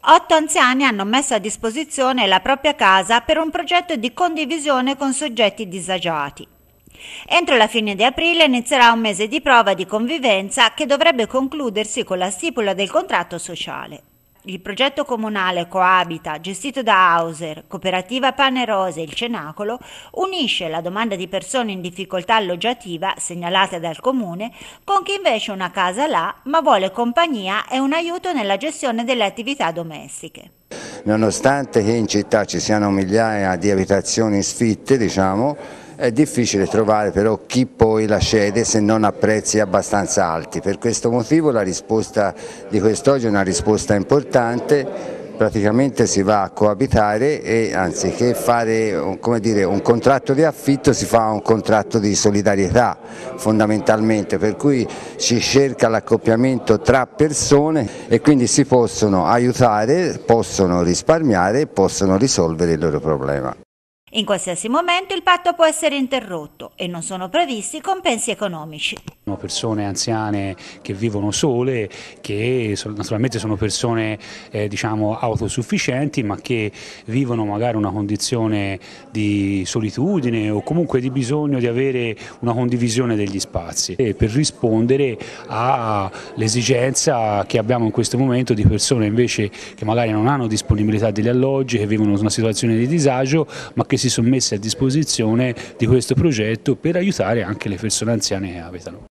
8 anziani hanno messo a disposizione la propria casa per un progetto di condivisione con soggetti disagiati. Entro la fine di aprile inizierà un mese di prova di convivenza che dovrebbe concludersi con la stipula del contratto sociale. Il progetto comunale Coabita, gestito da Hauser, Cooperativa Pane Rose e il Cenacolo, unisce la domanda di persone in difficoltà alloggiativa segnalate dal comune con chi invece una casa l'ha ma vuole compagnia e un aiuto nella gestione delle attività domestiche. Nonostante che in città ci siano migliaia di abitazioni sfitte, è difficile trovare però chi poi la cede se non a prezzi abbastanza alti. Per questo motivo la risposta di quest'oggi è una risposta importante, praticamente si va a coabitare e anziché fare un contratto di affitto si fa un contratto di solidarietà fondamentalmente, per cui si cerca l'accoppiamento tra persone e quindi si possono aiutare, possono risparmiare e possono risolvere il loro problema. In qualsiasi momento il patto può essere interrotto e non sono previsti compensi economici. Sono persone anziane che vivono sole, che naturalmente sono persone autosufficienti, ma che vivono magari una condizione di solitudine o comunque di bisogno di avere una condivisione degli spazi, e per rispondere all'esigenza che abbiamo in questo momento di persone invece che magari non hanno disponibilità degli alloggi, che vivono una situazione di disagio, ma che si sono messe a disposizione di questo progetto per aiutare anche le persone anziane che abitano.